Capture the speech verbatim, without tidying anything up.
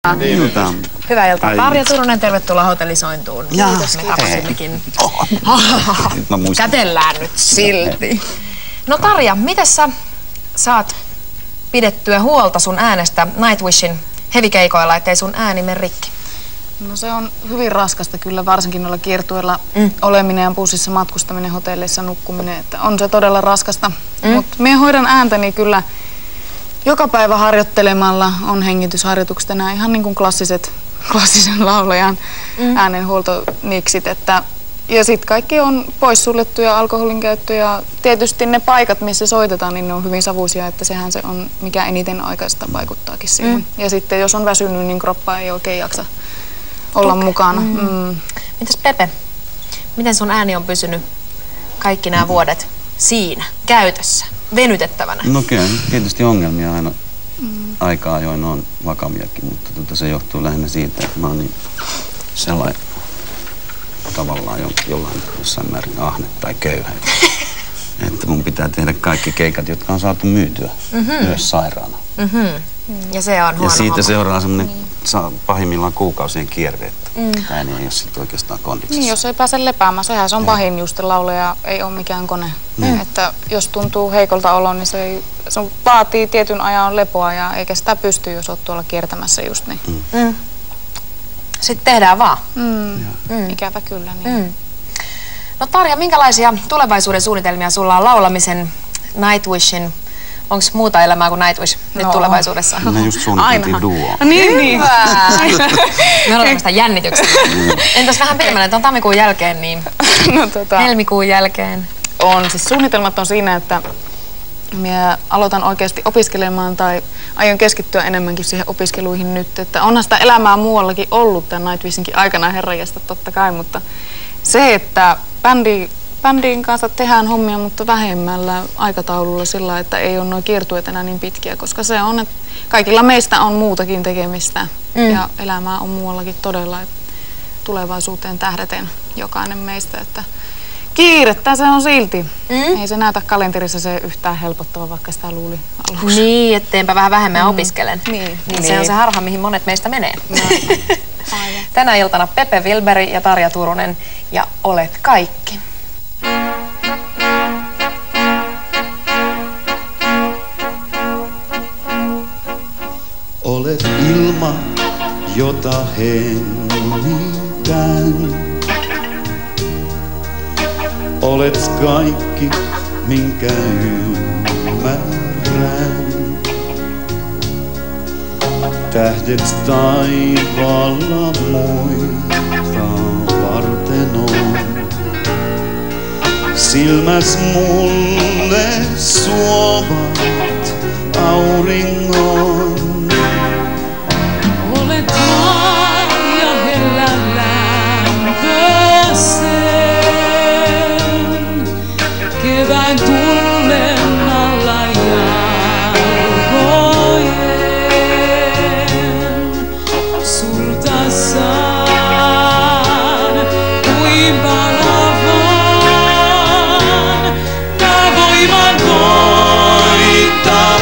Iltaa. Hyvää iltaa. Tarja Turunen, tervetuloa Hotellisointuun. Kiitos, me tapasimmekin. Kätellään nyt silti. No Tarja, miten sä saat pidettyä huolta sun äänestä Nightwishin heavy-keikoilla, ettei sun ääni mene rikki? No se on hyvin raskasta kyllä, varsinkin noilla kiertueilla mm. oleminen ja bussissa matkustaminen, hotelleissa nukkuminen, että on se todella raskasta. Mm. Mutta minä hoidan ääntäni kyllä joka päivä harjoittelemalla, on hengitysharjoitukset enää ihan niin kuin klassiset, klassisen laulajan mm. äänenhuoltoniksit, että ja sitten kaikki on poissuljettuja, alkoholin käyttö ja tietysti ne paikat, missä soitetaan, niin ne on hyvin savuisia, että sehän se on, mikä eniten aikaista vaikuttaakin siihen. Mm. Ja sitten jos on väsynyt, niin kroppa ei oikein jaksa olla okay. mukana. Mm. Mm. Mitäs Pepe, miten sun ääni on pysynyt kaikki nämä vuodet siinä, käytössä, venytettävänä? No kyllä, tietysti ongelmia aina mm. aika ajoin on vakaviakin, mutta tuota, se johtuu lähinnä siitä, että mä oon niin sellainen tavallaan jo, jollain jossain määrin ahne tai köyhä. Että mun pitää tehdä kaikki keikat, jotka on saatu myytyä, mm-hmm. myös sairaana. Mm-hmm. Ja se on huono Ja siitä homma. seuraa semmoinen mm. pahimmillaan kuukausien kierre, että mm. ääni ei ole sitten oikeastaan kondiksessa. Niin, jos ei pääse lepäämään, sehän se on ja. pahin just laulaja, ei ole mikään kone. Mm. Että jos tuntuu heikolta olo, niin se, ei, se vaatii tietyn ajan lepoa ja eikä sitä pysty, jos olet tuolla kiertämässä just niin. Mm. Mm. Sitten tehdään vaan. Mm. Mm. Ikävä kyllä. Niin. Mm. No Tarja, minkälaisia tulevaisuuden suunnitelmia sulla on laulamisen, Nightwishin? Onko muuta elämää kuin Nightwish no. nyt tulevaisuudessa? Me just suunniteltiin duoa. Niin, niin. Me odotamme sitä jännityksellä. Entäs vähän pidemmälle, että on tammikuun jälkeen, niin no, tota, helmikuun jälkeen? On, siis suunnitelmat on siinä, että minä aloitan oikeasti opiskelemaan tai aion keskittyä enemmänkin siihen opiskeluihin nyt. Että onhan sitä elämää muuallakin ollut tämän Nightwishinkin aikana, herranjestas totta kai, mutta se, että bändi, bändin kanssa tehdään hommia, mutta vähemmällä aikataululla sillä, että ei ole nuo kiertueet enää niin pitkiä, koska se on, että kaikilla meistä on muutakin tekemistä mm. ja elämää on muuallakin todella, että tulevaisuuteen tähdäten jokainen meistä, että kiirettä se on silti. Mm. Ei se näytä kalenterissa se yhtään helpottava, vaikka sitä luuli aluksi. Niin, etteinpä vähän vähemmän mm. opiskelen. Niin, niin, niin. Se on se harha, mihin monet meistä menee. No. Aivan. Tänä iltana Pepe Wilberi ja Tarja Turunen ja Olet kaikki. Olet ilma, jota hengitän. Olet kaikki, minkä ymmärrän. Tähdet taivaalla muita varten on. Silmäs mulle suovat auringon. Olet maa ja hellä lämpösen. Kevään tullen alla jalkojen. Sulta saan kuinka lavan. Tää voiman voittaa.